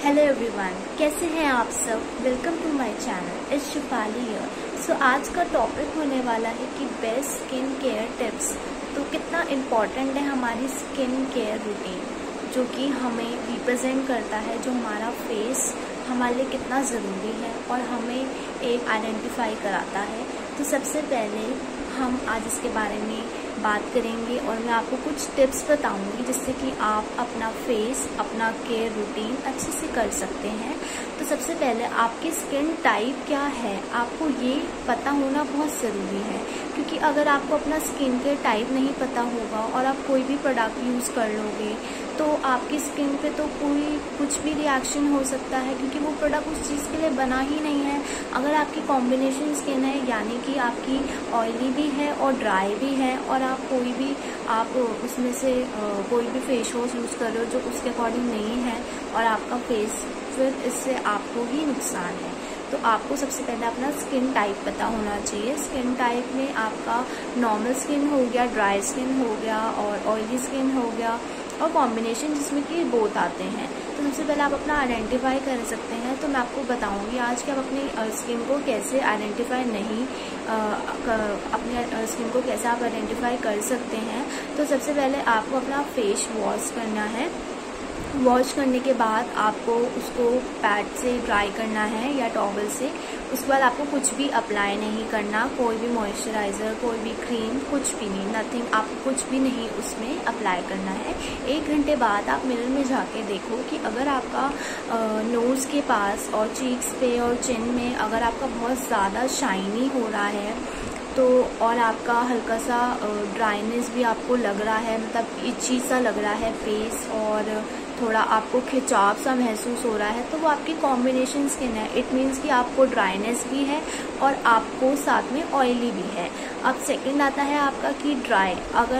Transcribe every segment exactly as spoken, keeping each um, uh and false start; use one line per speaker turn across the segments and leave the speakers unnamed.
Hello everyone, कैसे हैं आप सब। Welcome to my channel it's Shifali here. So आज का टॉपिक होने वाला है कि बेस्ट स्किन केयर टिप्स। तो कितना इम्पॉर्टेंट है हमारी स्किन केयर रूटीन, जो कि हमें रिप्रेजेंट करता है, जो हमारा फेस हमारे लिए कितना ज़रूरी है और हमें एक आइडेंटिफाई कराता है। तो सबसे पहले हम आज इसके बारे में बात करेंगे और मैं आपको कुछ टिप्स बताऊंगी जिससे कि आप अपना फेस, अपना केयर रूटीन अच्छे से कर सकते हैं। तो सबसे पहले आपकी स्किन टाइप क्या है, आपको ये पता होना बहुत ज़रूरी है, क्योंकि अगर आपको अपना स्किन केयर टाइप नहीं पता होगा और आप कोई भी प्रोडक्ट यूज़ कर लोगे तो आपकी स्किन पे तो कोई कुछ भी रिएक्शन हो सकता है, क्योंकि वो प्रोडक्ट उस चीज़ के लिए बना ही नहीं है। अगर आपकी कॉम्बिनेशन स्किन है, यानी कि आपकी ऑयली भी है और ड्राई भी है, और आप कोई भी आप उसमें से कोई भी फेस वॉश यूज़ कर रहे हो जो उसके अकॉर्डिंग नहीं है और आपका फेस, फिर इससे आपको ही नुकसान है। तो आपको सबसे पहले अपना स्किन टाइप पता होना चाहिए। स्किन टाइप में आपका नॉर्मल स्किन हो गया, ड्राई स्किन हो गया और ऑयली स्किन हो गया, और कॉम्बिनेशन जिसमें कि बोथ आते हैं। तो सबसे पहले आप अपना आइडेंटिफाई कर सकते हैं। तो मैं आपको बताऊंगी आज कि आप अपनी स्किन को कैसे आइडेंटिफाई नहीं अपने स्किन को कैसे आप आइडेंटिफाई कर सकते हैं। तो सबसे पहले आपको अपना फेस वॉश करना है। वॉश करने के बाद आपको उसको पैड से ड्राई करना है या टॉवल से। उसके बाद आपको कुछ भी अप्लाई नहीं करना, कोई भी मॉइस्चराइज़र, कोई भी क्रीम, कुछ भी नहीं, नथिंग, आपको कुछ भी नहीं उसमें अप्लाई करना है। एक घंटे बाद आप मिरर में जाके देखो कि अगर आपका नोज़ के पास और चीक्स पे और चिन में अगर आपका बहुत ज़्यादा शाइनी हो रहा है तो, और आपका हल्का सा ड्राइनेस भी आपको लग रहा है, मतलब इची सा लग रहा है फेस, और थोड़ा आपको खिंचाव सा महसूस हो रहा है, तो वो आपकी कॉम्बिनेशन स्किन है। इट मीन्स कि आपको ड्राइनेस भी है और आपको साथ में ऑयली भी है। अब सेकंड आता है आपका कि ड्राई। अगर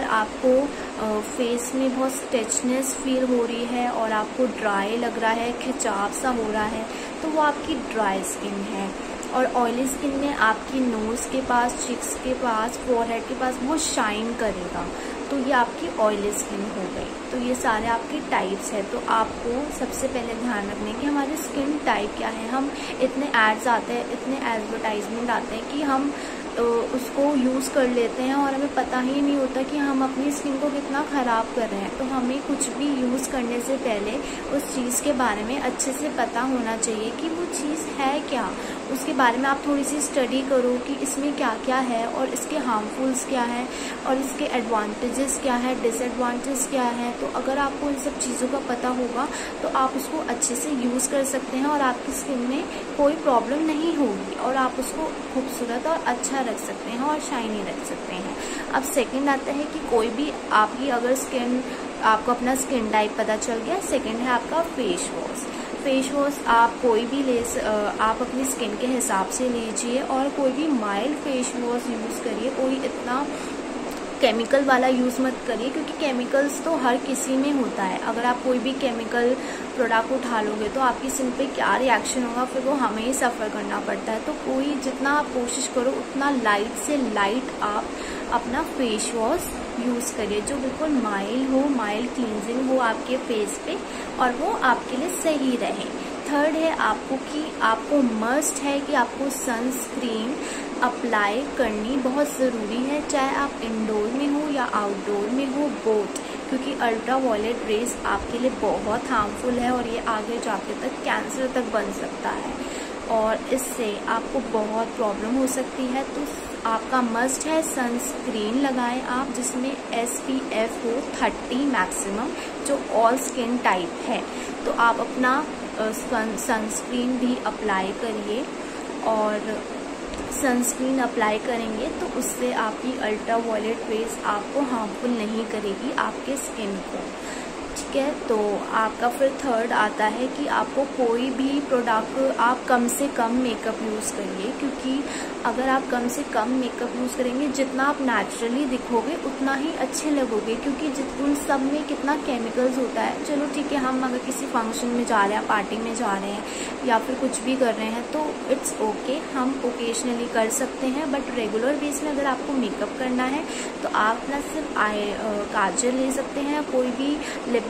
आपको फेस में बहुत स्टिचनेस फील हो रही है और आपको ड्राई लग रहा है, खिंचाव सा हो रहा है, तो वो आपकी ड्राई स्किन है। और ऑयली स्किन में आपकी नोज़ के पास, चिक्स के पास, फोरहेड के पास वो शाइन करेगा, तो ये आपकी ऑयली स्किन हो गई। तो ये सारे आपके टाइप्स है। तो आपको सबसे पहले ध्यान रखने की हमारी स्किन टाइप क्या है। हम इतने एड्स आते हैं, इतने एडवर्टाइजमेंट आते हैं कि हम उसको यूज़ कर लेते हैं और हमें पता ही नहीं होता कि हम अपनी स्किन को कितना ख़राब कर रहे हैं। तो हमें कुछ भी यूज़ करने से पहले उस चीज़ के बारे में अच्छे से पता होना चाहिए कि वो चीज़ है क्या। उसके बारे में आप थोड़ी सी स्टडी करो कि इसमें क्या क्या है और इसके हार्मफुल्स क्या है और इसके एडवांटेजेस क्या है, डिसएडवांटेज क्या है। तो अगर आपको इन सब चीज़ों का पता होगा तो आप उसको अच्छे से यूज़ कर सकते हैं और आपकी स्किन में कोई प्रॉब्लम नहीं होगी और आप उसको खूबसूरत और अच्छा रख सकते हैं और शाइनी रख सकते हैं। अब सेकंड आता है कि कोई भी आपकी अगर स्किन, आपको अपना स्किन टाइप पता चल गया। सेकंड है आपका फेस वॉश। फेस वॉश आप कोई भी ले, आप अपनी स्किन के हिसाब से लीजिए और कोई भी माइल्ड फेस वॉश यूज़ करिए। कोई इतना केमिकल वाला यूज़ मत करिए, क्योंकि केमिकल्स तो हर किसी में होता है। अगर आप कोई भी केमिकल प्रोडक्ट उठा लोगे तो आपकी स्किन पे क्या रिएक्शन होगा, फिर वो हमें ही सफ़र करना पड़ता है। तो कोई जितना आप कोशिश करो उतना लाइट से लाइट आप अपना फेस वॉश यूज़ करिए, जो बिल्कुल माइल्ड हो, माइल्ड क्लींजिंग हो आपके फेस पे, और वो आपके लिए सही रहे। थर्ड है आपको कि आपको मस्ट है कि आपको सनस्क्रीन अप्लाई करनी बहुत ज़रूरी है, चाहे आप इंडोर में हो या आउटडोर में हो, बोथ, क्योंकि अल्ट्रा वायलेट रेज आपके लिए बहुत हार्मफुल है और ये आगे जाके तक कैंसर तक बन सकता है और इससे आपको बहुत प्रॉब्लम हो सकती है। तो आपका मस्ट है सनस्क्रीन लगाएं आप, जिसमें एस पी एफ हो थर्टी मैक्सिमम, जो ऑल स्किन टाइप है। तो आप अपना सनस्क्रीन भी अप्लाई करिए, और सनस्क्रीन अप्लाई करेंगे तो उससे आपकी अल्ट्रा वायलेट रेज आपको हार्मफुल नहीं करेगी आपके स्किन को, ठीक है। तो आपका फिर थर्ड आता है कि आपको कोई भी प्रोडक्ट आप कम से कम मेकअप यूज़ करिए, क्योंकि अगर आप कम से कम मेकअप यूज़ करेंगे, जितना आप नेचुरली दिखोगे उतना ही अच्छे लगोगे, क्योंकि जित उन सब में कितना केमिकल्स होता है। चलो ठीक है, हम अगर किसी फंक्शन में जा रहे हैं, पार्टी में जा रहे हैं या फिर कुछ भी कर रहे हैं तो इट्स ओके, हम ओकेजनली कर सकते हैं, बट रेगुलर बेस में अगर आपको मेकअप करना है तो आप ना सिर्फ आई काजल ले सकते हैं, कोई भी लिप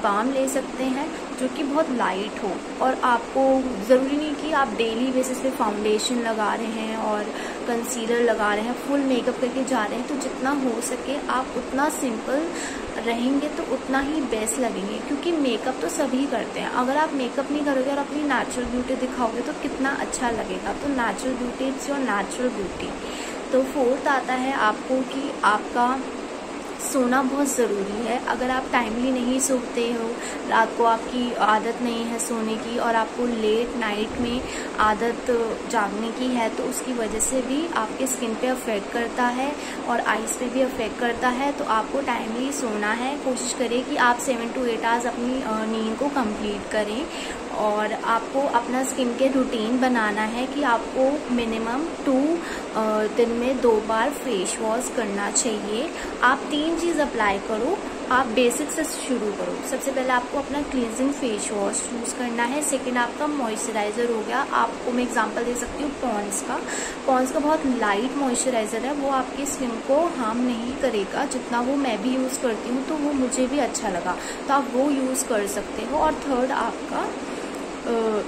बाम ले सकते हैं जो कि बहुत लाइट हो, और आपको ज़रूरी नहीं कि आप डेली बेसिस पे फाउंडेशन लगा रहे हैं और कंसीलर लगा रहे हैं, फुल मेकअप करके जा रहे हैं। तो जितना हो सके आप उतना सिंपल रहेंगे तो उतना ही बेस्ट लगेंगे, क्योंकि मेकअप तो सभी करते हैं। अगर आप मेकअप नहीं करोगे और अपनी नेचुरल ब्यूटी दिखाओगे तो कितना अच्छा लगेगा। तो natural beauty it's your natural beauty. तो फोर्थ आता है आपको कि आपका सोना बहुत ज़रूरी है। अगर आप टाइमली नहीं सोते हो, रात को आपकी आदत नहीं है सोने की और आपको लेट नाइट में आदत जागने की है, तो उसकी वजह से भी आपके स्किन पे अफेक्ट करता है और आइज़ पे भी अफेक्ट करता है। तो आपको टाइमली सोना है। कोशिश करें कि आप सेवन टू एट आवर्स अपनी नींद को कंप्लीट करें। और आपको अपना स्किन केयर रूटीन बनाना है कि आपको मिनिमम टू दिन में दो बार फेस वॉश करना चाहिए। आप तीन चीज़ अप्लाई करो। आप बेसिक से शुरू करो। सबसे पहले आपको अपना क्लींजिंग फेस वॉश यूज़ करना है। सेकंड आपका मॉइस्चराइज़र हो गया। आपको मैं एग्जांपल दे सकती हूँ पॉन्ड्स का। पॉन्ड्स का बहुत लाइट मॉइस्चराइज़र है, वो आपकी स्किन को हार्म नहीं करेगा। जितना वो मैं भी यूज़ करती हूँ तो वो मुझे भी अच्छा लगा, तो आप वो यूज़ कर सकते हो। और थर्ड आपका Uh,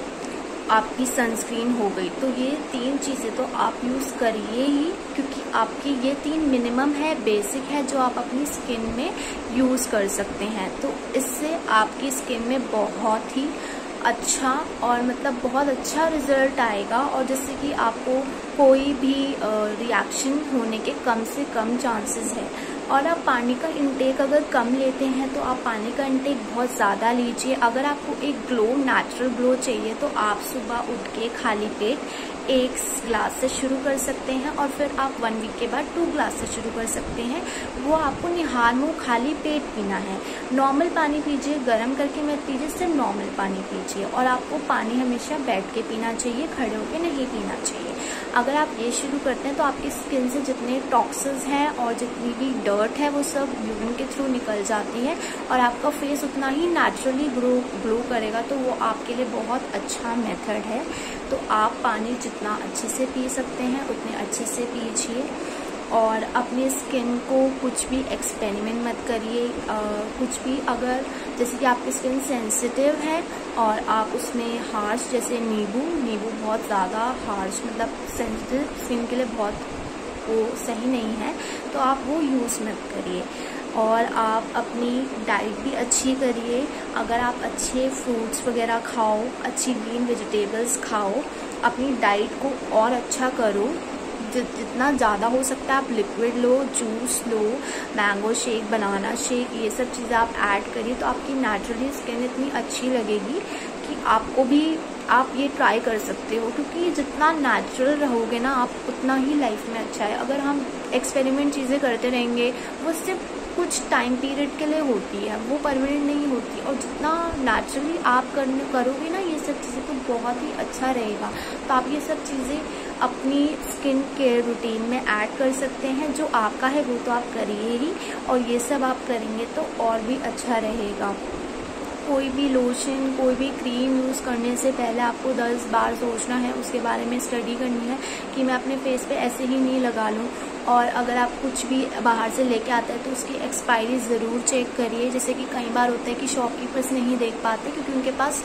आपकी सनस्क्रीन हो गई। तो ये तीन चीज़ें तो आप यूज़ करिए ही, क्योंकि आपकी ये तीन मिनिमम है, बेसिक है, जो आप अपनी स्किन में यूज़ कर सकते हैं। तो इससे आपकी स्किन में बहुत ही अच्छा और मतलब बहुत अच्छा रिजल्ट आएगा, और जिससे कि आपको कोई भी रिएक्शन होने के कम से कम चांसेस है। और आप पानी का इंटेक अगर कम लेते हैं तो आप पानी का इंटेक बहुत ज़्यादा लीजिए। अगर आपको एक ग्लो, नेचुरल ग्लो चाहिए तो आप सुबह उठ के खाली पेट एक ग्लास से शुरू कर सकते हैं, और फिर आप वन वीक के बाद टू ग्लास से शुरू कर सकते हैं। वो आपको निहार मुँह खाली पेट पीना है। नॉर्मल पानी पीजिए, गर्म करके मत पीजिए, सिर्फ नॉर्मल पानी पीजिए। और आपको पानी हमेशा बैठ के पीना चाहिए, खड़े होकर नहीं पीना चाहिए। अगर आप ये शुरू करते हैं तो आपकी स्किन से जितने टॉक्सिन्स हैं और जितनी भी डर्ट है वो सब यूरिन के थ्रू निकल जाती है, और आपका फेस उतना ही नेचुरली ग्लो ग्लो करेगा। तो वो आपके लिए बहुत अच्छा मेथड है। तो आप पानी जितना अच्छे से पी सकते हैं उतने अच्छे से पीजिए, और अपनी स्किन को कुछ भी एक्सपेरिमेंट मत करिए। कुछ भी, अगर जैसे कि आपकी स्किन सेंसिटिव है और आप उसमें हार्श, जैसे नींबू नींबू बहुत ज़्यादा हार्श, मतलब सेंसिटिव स्किन के लिए बहुत वो सही नहीं है, तो आप वो यूज़ मत करिए। और आप अपनी डाइट भी अच्छी करिए। अगर आप अच्छे फ्रूट्स वगैरह खाओ, अच्छी ग्रीन वेजिटेबल्स खाओ, अपनी डाइट को और अच्छा करो। जितना ज़्यादा हो सकता है आप लिक्विड लो, जूस लो, मैंगो शेक, बनाना शेक, ये सब चीज़ें आप ऐड करिए। तो आपकी नेचुरली स्किन इतनी अच्छी लगेगी कि आपको भी, आप ये ट्राई कर सकते हो। क्योंकि जितना नेचुरल रहोगे ना आप, उतना ही लाइफ में अच्छा है। अगर हम एक्सपेरिमेंट चीज़ें करते रहेंगे, वो सिर्फ कुछ टाइम पीरियड के लिए होती है, वो परमानेंट नहीं होती। और जितना नेचुरली आप करने करोगे ना ये सब चीज़ें, तो बहुत ही अच्छा रहेगा। तो आप ये सब चीज़ें अपनी स्किन केयर रूटीन में ऐड कर सकते हैं। जो आपका है वो तो आप करिए ही, और ये सब आप करेंगे तो और भी अच्छा रहेगा। कोई भी लोशन, कोई भी क्रीम यूज़ करने से पहले आपको दस बार सोचना है, उसके बारे में स्टडी करनी है कि मैं अपने फेस पे ऐसे ही नहीं लगा लूँ। और अगर आप कुछ भी बाहर से लेके आते हैं तो उसकी एक्सपायरी ज़रूर चेक करिए। जैसे कि कई बार होता है कि शॉपकीपर्स नहीं देख पाते, क्योंकि उनके पास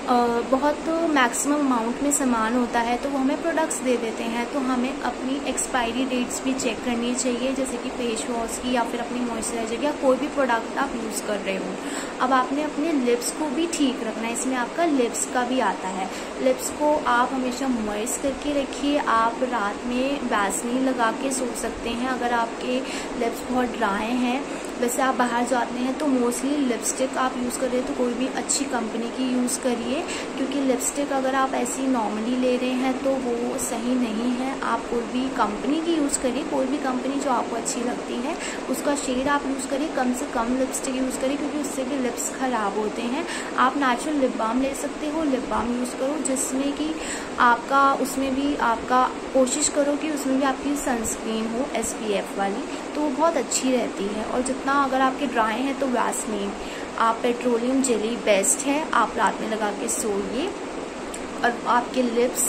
बहुत मैक्सिमम अमाउंट में सामान होता है, तो वो हमें प्रोडक्ट्स दे देते हैं। तो हमें अपनी एक्सपायरी डेट्स भी चेक करनी चाहिए, जैसे कि फेस वॉश की या फिर अपनी मॉइस्चराइजर या कोई भी प्रोडक्ट आप यूज़ कर रहे हो। अब आपने अपने लिप्स को भी ठीक रखना है, इसमें आपका लिप्स का भी आता है। लिप्स को आप हमेशा मॉइस्ट करके रखिए। आप रात में वैसलीन लगा के सो सकते हैं अगर आपके लिप्स बहुत ड्राई हैं। वैसे आप बाहर जाते हैं तो मोस्टली लिपस्टिक आप यूज़ कर रहे हैं तो कोई भी अच्छी कंपनी की यूज़ करिए, क्योंकि लिपस्टिक अगर आप ऐसी नॉर्मली ले रहे हैं तो वो सही नहीं है। आप कोई भी कंपनी की यूज़ करिए, कोई भी कंपनी जो आपको अच्छी लगती है उसका शेड आप यूज़ करिए। कम से कम लिपस्टिक यूज़ करिए, क्योंकि उससे भी लिप्स ख़राब होते हैं। आप नेचुरल लिप बाम ले सकते हो, लिप बाम यूज़ करो जिसमें कि आपका, उसमें भी आपका कोशिश करो कि उसमें भी आपकी सनस्क्रीन हो एस पी एफ वाली, तो वो बहुत अच्छी रहती है। और जितना अगर आपके ड्राई हैं तो वैसलीन, आप पेट्रोलियम जेली बेस्ट है, आप रात में लगा के सोइए। और आपके लिप्स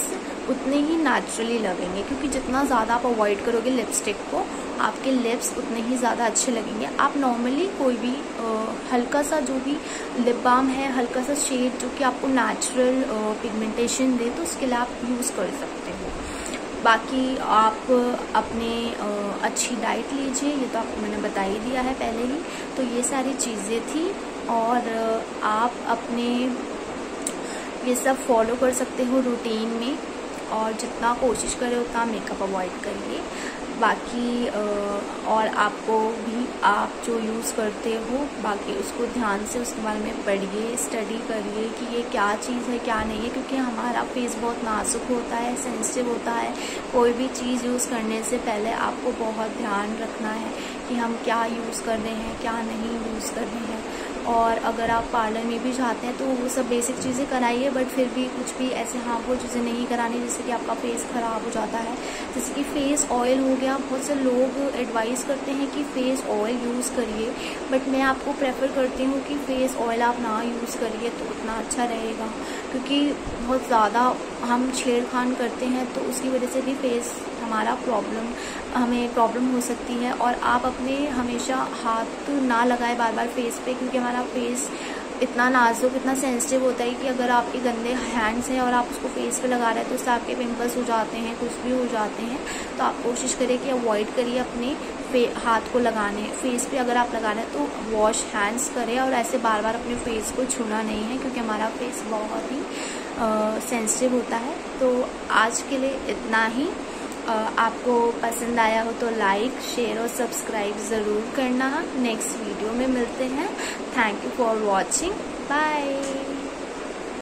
उतने ही नेचुरली लगेंगे, क्योंकि जितना ज़्यादा आप अवॉइड करोगे लिपस्टिक को, आपके लिप्स उतने ही ज़्यादा अच्छे लगेंगे। आप नॉर्मली कोई भी आ, हल्का सा जो भी लिप बाम है, हल्का सा शेड जो कि आपको नेचुरल पिगमेंटेशन दे, तो उसके लिए आप यूज़ कर सकते हो। बाकी आप अपने आ, अच्छी डाइट लीजिए, ये तो आपको मैंने बता ही दिया है पहले ही। तो ये सारी चीज़ें थी, और आप अपने ये सब फॉलो कर सकते हो रूटीन में, और जितना कोशिश करें उतना मेकअप अवॉइड करिए। बाकी और आपको भी आप जो यूज़ करते हो, बाकी उसको ध्यान से उसके बारे में पढ़िए, स्टडी करिए कि ये क्या चीज़ है क्या नहीं है, क्योंकि हमारा फेस बहुत नाजुक होता है, सेंसिटिव होता है। कोई भी चीज़ यूज़ करने से पहले आपको बहुत ध्यान रखना है कि हम क्या यूज़ कर रहे हैं, क्या नहीं यूज़ कर रहे हैं। और अगर आप पार्लर में भी जाते हैं तो वो सब बेसिक चीज़ें कराइए, बट फिर भी कुछ भी ऐसे हार्मफुल चीज़ें नहीं करानी जिससे कि आपका फेस ख़राब हो जाता है। जैसे कि फेस ऑयल हो गया, बहुत से लोग एडवाइस करते हैं कि फ़ेस ऑयल यूज़ करिए, बट मैं आपको प्रेफर करती हूँ कि फ़ेस ऑयल आप ना यूज़ करिए तो उतना अच्छा रहेगा, क्योंकि बहुत ज़्यादा हम छेड़खान करते हैं तो उसकी वजह से भी फेस हमारा प्रॉब्लम हमें प्रॉब्लम हो सकती है। और आप अपने हमेशा हाथ ना लगाए बार बार फेस पे, क्योंकि हमारा फेस इतना नाजुक, इतना सेंसिटिव होता है कि अगर आपके गंदे हैंड्स हैं और आप उसको फेस पे लगा रहे हैं तो उससे आपके पिंपल्स हो जाते हैं, कुछ भी हो जाते हैं। तो आप कोशिश करिए कि अवॉइड करिए अपने फे हाथ को लगाने फेस पे। अगर आप लगा रहे हैं तो वॉश हैंड्स करें, और ऐसे बार बार अपने फेस को छूना नहीं है, क्योंकि हमारा फेस बहुत ही सेंसिटिव होता है। तो आज के लिए इतना ही। आपको पसंद आया हो तो लाइक, शेयर और सब्सक्राइब ज़रूर करना। नेक्स्ट वीडियो में मिलते हैं। Thank you for watching. Bye.